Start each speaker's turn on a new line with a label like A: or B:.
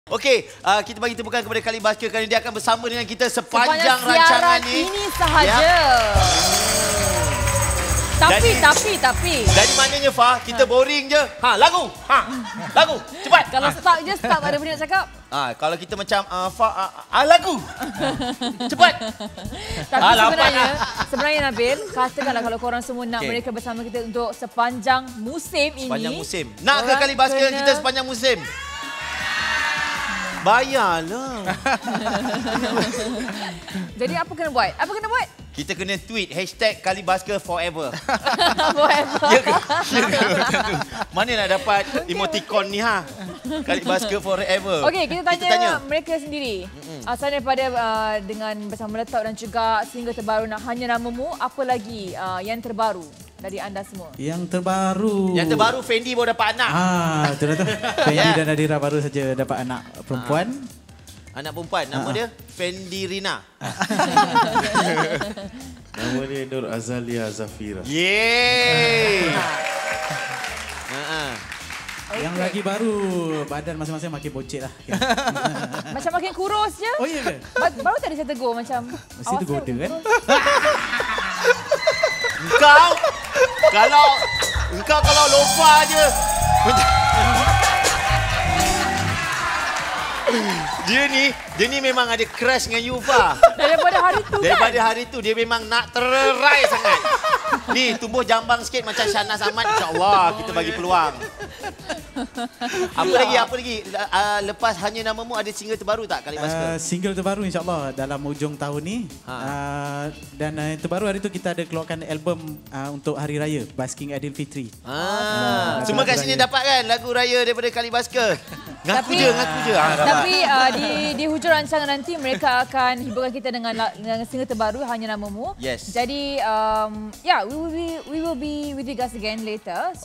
A: Okey, kita bagi tepukan kepada Khalid Baskar kerana dia akan bersama dengan kita sepanjang rancangan
B: ini sahaja. Ya. Tapi.
A: Jadi maknanya Fah, kita boring je. Lagu. Lagu. Cepat.
B: Kalau start je, start tak ada benda nak cakap.
A: Kalau kita macam Fah, lagu. Cepat.
B: Tapi sebenarnya Nabil, katakanlah kalau korang semua nak mereka bersama kita untuk sepanjang musim ini.
A: Sepanjang musim. Nak ke Khalid Baskar dengan kita sepanjang musim? Bayarlah.
B: Jadi apa kena buat?
A: Kita kena tweet #Khalid Baskar forever.
B: Forever.
A: Ya ke? Mana nak dapat emoticon ni Khalid Baskar forever.
B: Okey, kita tanya mereka sendiri. Asalnya daripada dengan bersama meletak dan juga single terbaru Nak Hanya Namamu, apa lagi yang terbaru dari anda semua?
C: Yang terbaru
A: Fendi baru dapat anak.
C: Betul. Fendi dan Nadira baru saja dapat anak perempuan.
A: Anak perempuan, nama dia Fendi Rina.
D: Nama dia Nur Azalia Zafira.
A: Yeay.
C: Yang lagi baru, badan masing-masing makin bocek lah.
B: Macam makin kurus je.
C: Oh iya ke?
B: Baru tadi saya tegur macam.
C: Mesti tergoda kan?
A: Engkau kalau lofa je. Dia ni memang ada crush dengan you, Fah. Daripada hari tu dia memang nak tererai sangat. Ni tumbuh jambang sikit macam Shahnaz Ahmad, insya-Allah kita bagi peluang. Apa lagi? Lepas Hanya Namamu ada single terbaru tak Khalid Baskar?
C: Single terbaru insya-Allah dalam hujung tahun ni. Dan terbaru hari tu kita ada keluarkan album untuk Hari Raya Basking Aidilfitri.
A: Semua kat sini dapat kan lagu raya daripada Khalid Baskar? Ngaku je.
B: Tapi di hujung rancangan nanti mereka akan hiburkan kita dengan single terbaru Hanya Namamu.
A: Yes.
B: Jadi we will be with you guys again later.